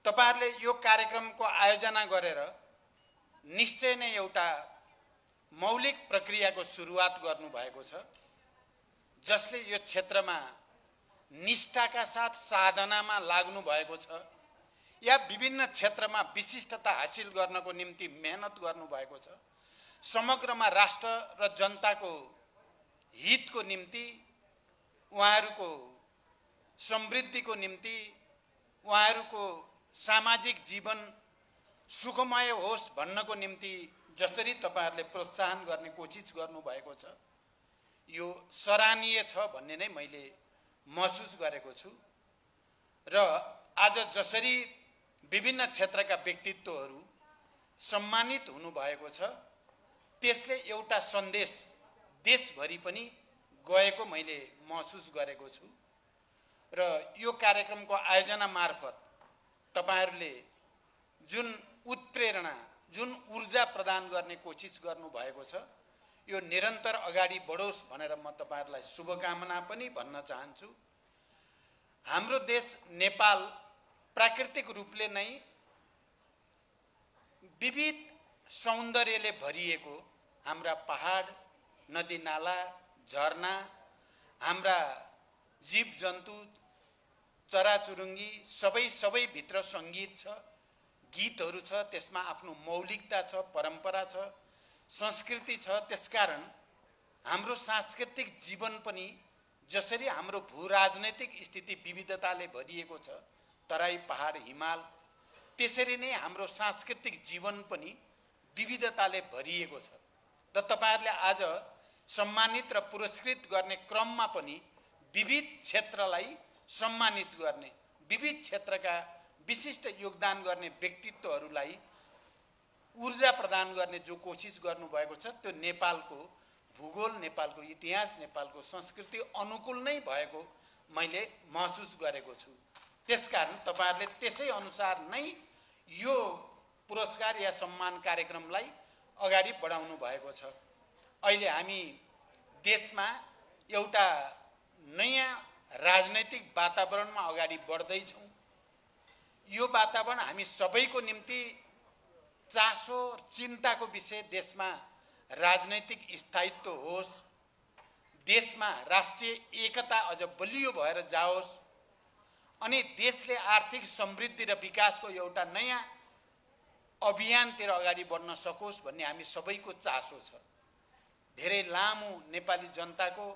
तपाईहरुले यो कार्यक्रमको आयोजना गरेर निश्चय नै एउटा मौलिक प्रक्रियाको सुरुवात गर्नु भएको छ, जसले यो क्षेत्रमा निष्ठाका साथ साधनामा लाग्नु भएको छ या विभिन्न क्षेत्रमा विशिष्टता हासिल गर्नको निम्ति मेहनत गर्नु भएको छ। समग्रमा राष्ट्र र जनताको हितको निम्ति, उहाँहरूको समृद्धिको निम्ति, उहाँहरूको सामाजिक जीवन सुखमय होस् भन्नको निम्ति जसरी तपाईहरुले प्रोत्साहन गर्ने कोसिस गर्नु भएको छ, यो सराहनीय छ भन्ने नै मैले महसुस गरेको छु। र आज जसरी विभिन्न क्षेत्रका व्यक्तित्वहरू सम्मानित हुनु भएको छ, त्यसले एउटा सन्देश देशभरि पनि गएको मैले महसुस गरेको छु। र यो कार्यक्रमको आयोजना मार्फत तपाईहरुले जुन उत्प्रेरणा, जुन ऊर्जा प्रदान गर्ने कोसिस गर्नु भएको छ, यो निरन्तर अगाडि बढोस् भनेर म तपाईहरुलाई शुभकामना पनि भन्न चाहन्छु। हाम्रो देश नेपाल प्राकृतिक रूपले नै विविध सौन्दर्यले भरिएको, हाम्रा पहाड, नदी नाला, झरना, हाम्रा जीव जन्तु, चराचुरुङ्गी सबै भित्र संगीत छ, गीतहरू छ, त्यसमा आफ्नो मौलिकता छ, परम्परा छ, संस्कृति छ। त्यसकारण हाम्रो सांस्कृतिक जीवन पनि जसरी हाम्रो भूराजनैतिक स्थिति विविधताले भरिएको छ, तराई, पहाड, हिमाल, त्यसरी नै हाम्रो सांस्कृतिक जीवन पनि विविधताले भरिएको छ। र तपाईहरुले आज सम्मानित र पुरस्कृत गर्ने क्रममा पनि विविध क्षेत्रलाई सम्मानित गर्ने, विविध क्षेत्रका विशिष्ट योगदान गर्ने व्यक्तित्वहरूलाई ऊर्जा प्रदान गर्ने जो कोसिस गर्नुभएको छ, त्यो नेपालको भूगोल, नेपालको इतिहास, नेपालको संस्कृति अनुकूल नै भएको मैले महसुस गरेको छु। त्यसकारण तपाईहरुले त्यसै अनुसार नै यो पुरस्कार या सम्मान कार्यक्रमलाई अगाडि बढाउनु भएको छ। अहिले हामी देशमा एउटा नयाँ राजनैतिक वातावरणमा अगाडि बढ्दै छौं। यो वातावरण हामी सबैको निम्ति चासो, चिन्ताको विषय, देशमा राजनैतिक स्थायित्व होस्, देशमा राष्ट्रिय एकता अझ बलियो भएर जाओस्, अनि देशले आर्थिक समृद्धि र विकासको एउटा नयाँ अभियानतिर अगाडि बढ्न सकोस् भन्ने हामी सबैको चासो छ। धेरै लामो नेपाली जनताको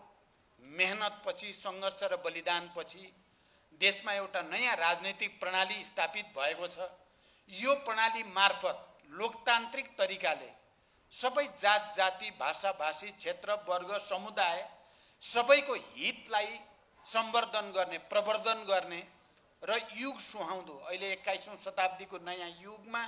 मेहनतपछि, सङ्घर्ष र बलिदानपछि देशमा एउटा नयाँ राजनैतिक प्रणाली स्थापित भएको छ। यो प्रणाली मार्फत लोकतान्त्रिक तरिकाले सबै जात जाति, भाषा भाषी, क्षेत्र, वर्ग, समुदाय सबैको हितलाई सम्वर्धन गर्ने, प्रवर्धन गर्ने र युग सुहाउँदो अहिले 21औं शताब्दीको नयाँ युगमा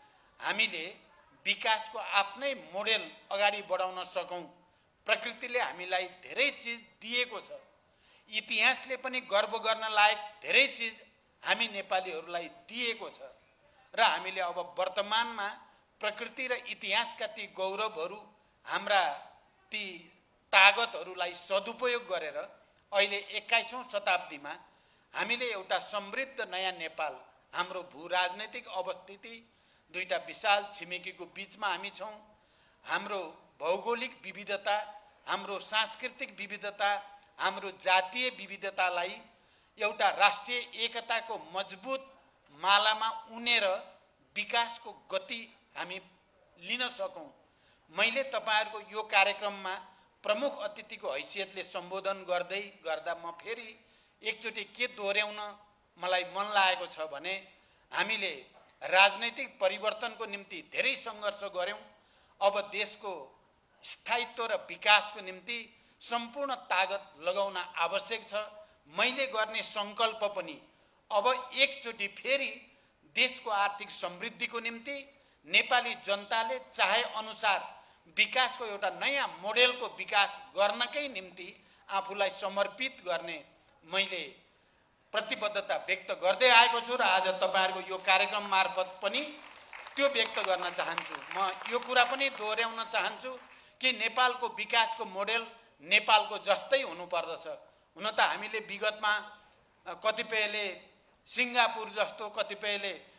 हामीले विकासको आफ्नै मोडेल अगाडि बढाउन सकौं। प्रकृतिले हामीलाई धेरै चीज दिएको छ, इतिहासले पनि गर्व गर्न लायक धेरै चीज हामी नेपालीहरूलाई दिएको छ र हामीले अब वर्तमानमा प्रकृति र इतिहासका ती गौरवहरू, हाम्रा ती तागतहरूलाई सदुपयोग गरेर अहिले 21औं शताब्दीमा हामीले एउटा समृद्ध नयाँ नेपाल, हाम्रो भूराजनैतिक अवस्थिति दुईटा विशाल छिमेकीको बीचमा हामी छौं। हाम्रो भौगोलिक विविधता, हाम्रो सांस्कृतिक विविधता, हाम्रो जातीय विविधतालाई एउटा राष्ट्रिय एकताको मजबुत मालामा उनेर विकासको गति हामी लिन सकौं। मैले तपाईहरुको यो कार्यक्रममा प्रमुख अतिथिको हैसियतले सम्बोधन गर्दा म फेरि एकचोटि के दोहोर्याउन मलाई मन लागेको छ भने हामीले राजनैतिक परिवर्तनको निम्ति धेरै सङ्घर्ष गर्यौं। अब देशको स्थायित्व र विकासको निम्ति सम्पूर्ण तागत लगाउन आवश्यक छ। मैले गर्ने संकल्प पनि अब एकचोटि फेरि देशको आर्थिक समृद्धिको निम्ति नेपाली जनताले चाहे अनुसार विकासको एउटा नयाँ मोडेलको विकास गर्नकै निम्ति आफूलाई समर्पित गर्ने मैले प्रतिबद्धता व्यक्त गर्दै आएको छु र आज तपाईहरुको यो कार्यक्रम मार्फत पनि त्यो व्यक्त गर्न चाहन्छु। म यो कुरा पनि दोहोर्याउन चाहन्छु कि नेपालको विकासको मोडेल नेपालको जस्तै हुनुपर्दछ। हुन त हामीले विगतमा कतिपयले सिङ्गापुर जस्तो, कतिपयले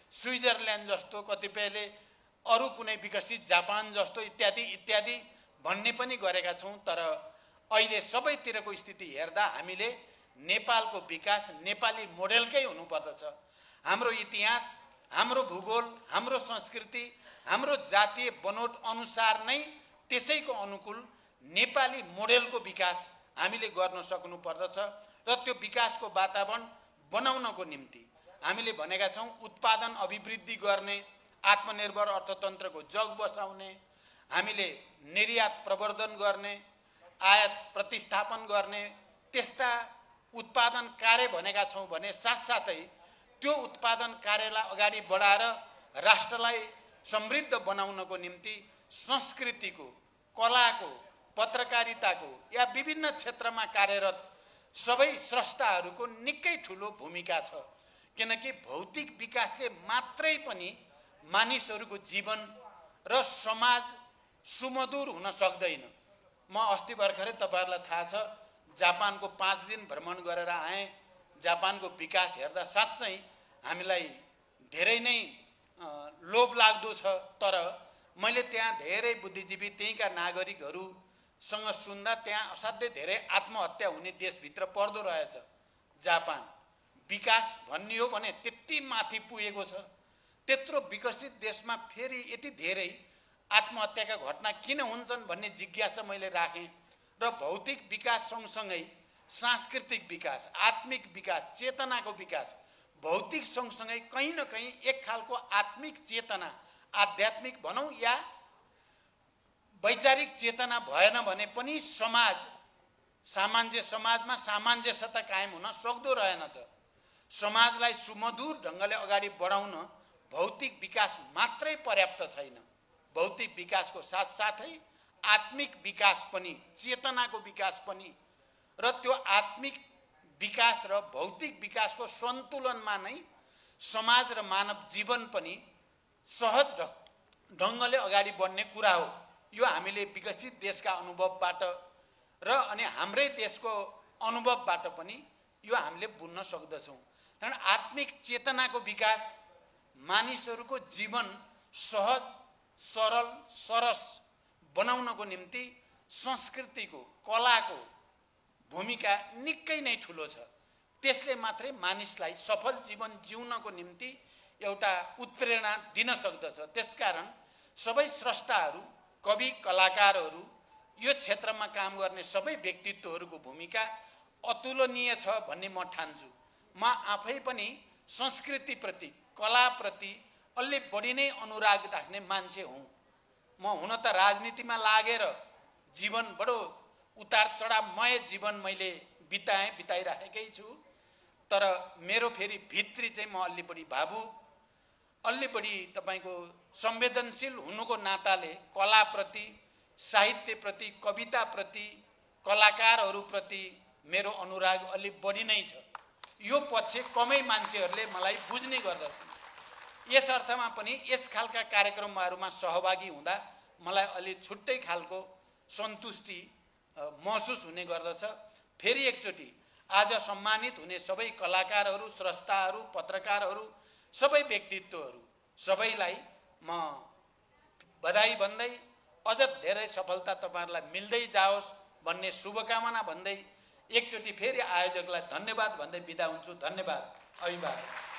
स्विजरल्यान्ड जस्तो, कतिपयले अरू कुनै विकसित जापान जस्तो इत्यादि इत्यादि भन्ने पनि गरेका छौँ। तर अहिले सबैतिरको स्थिति हेर्दा हामीले नेपालको विकास नेपाली मोडेलकै हुनुपर्दछ। हाम्रो इतिहास, हाम्रो भूगोल, हाम्रो संस्कृति, हाम्रो जातीय बनोट अनुसार नै त्यसैको अनुकूल नेपाली मोडेलको विकास हामीले गर्न सक्नु पर्दछ। र त्यो विकासको वातावरण बनाउनको निम्ति हामीले भनेका छौँ उत्पादन अभिवृद्धि गर्ने, आत्मनिर्भर अर्थतन्त्रको जग बसाउने, हामीले निर्यात प्रवर्धन गर्ने, आयात प्रतिस्थापन गर्ने, त्यस्ता उत्पादन कार्य भनेका छौँ भने साथसाथै त्यो उत्पादन कार्यलाई अगाडि बढाएर राष्ट्रलाई समृद्ध बनाउनको निम्ति संस्कृतिको, कलाको, पत्रकारिताको या विभिन्न क्षेत्रमा कार्यरत सबै स्रष्टाहरूको निकै ठुलो भूमिका छ। किनकि भौतिक विकासले मात्रै पनि मानिसहरूको जीवन र समाज सुमधुर हुन सक्दैन। म अस्ति भर्खरै तपाईँहरूलाई थाहा छ जापानको 5 दिन भ्रमण गरेर आएँ। जापानको विकास हेर्दा साँच्चै हामीलाई धेरै नै लोभ लाग्दो छ। तर मैले त्यहाँ धेरै बुद्धिजीवी, त्यहीँका नागरिकहरूसँग सुन्दा त्यहाँ असाध्यै धेरै आत्महत्या हुने देशभित्र पर्दो रहेछ जापान। विकास भन्ने हो भने त्यति माथि पुगेको छ। त्यत्रो विकसित देशमा फेरि यति धेरै आत्महत्याका घटना किन हुन्छन् भन्ने जिज्ञासा मैले राखेँ। र भौतिक विकास सँगसँगै सांस्कृतिक विकास, आत्मिक विकास, चेतनाको विकास, भौतिक सँगसँगै कहीँ न कहीँ एक खालको आत्मिक चेतना, आध्यात्मिक भनौँ या वैचारिक चेतना भएन भने पनि समाजमा सामञ्जस्यता कायम हुन सक्दो रहेनछ। समाजलाई सुमधुर ढङ्गले अगाडि बढाउन भौतिक विकास मात्रै पर्याप्त छैन। भौतिक विकासको साथसाथै आत्मिक विकास पनि, चेतनाको विकास पनि, र त्यो आत्मिक विकास र भौतिक विकासको सन्तुलनमा नै समाज र मानव जीवन पनि सहज ढङ्गले अगाडि बढ्ने कुरा हो। यो हामीले विकसित देशका अनुभवबाट र अनि हाम्रै देशको अनुभवबाट पनि यो हामीले बुझ्न सक्दछौँ। कारण आत्मिक चेतनाको विकास मानिसहरूको जीवन सहज, सरल, सरस बनाउनको निम्ति संस्कृतिको, कलाको भूमिका निकै नै ठुलो छ। त्यसले मात्रै मानिसलाई सफल जीवन जिउनको निम्ति एउटा उत्प्रेरणा दिन सक्दछ। त्यसकारण सबै स्रष्टाहरू, कवि, कलाकारहरू, यो क्षेत्रमा काम गर्ने सबै व्यक्तित्वहरूको भूमिका अतुलनीय छ भन्ने म ठान्छु। म आफै पनि संस्कृतिप्रति, कलाप्रति अलि बढी नै अनुराग राख्ने मान्छे हुँ। म हुन त राजनीतिमा लागेर जीवन बडो उतार चढावमय जीवन मैले बिताइराखेकै छु। तर मेरो फेरि भित्री चाहिँ म अलि बढी भावुक, अलि बढी तपाईँको संवेदनशील हुनुको नाताले कलाप्रति, साहित्यप्रति, कविताप्रति, कलाकारहरूप्रति मेरो अनुराग अलि बढी नै छ। यो पक्ष कमै मान्छेहरूले मलाई बुझ्ने गर्दछन्। यस अर्थमा पनि यस खालका कार्यक्रमहरूमा सहभागी हुँदा मलाई अलि छुट्टै खालको सन्तुष्टि महसुस हुने गर्दछ। फेरि एकचोटि आज सम्मानित हुने सबै कलाकारहरू, स्रष्टाहरू, पत्रकारहरू, सबै व्यक्तित्वहरू सबैलाई म बधाई भन्दै अझ धेरै सफलता तपाईहरुलाई मिल्दै जाओस् भन्ने शुभकामना भन्दै एकचोटि फेरि आयोजकलाई धन्यवाद भन्दै बिदा हुन्छु। धन्यवाद। अभिवादन।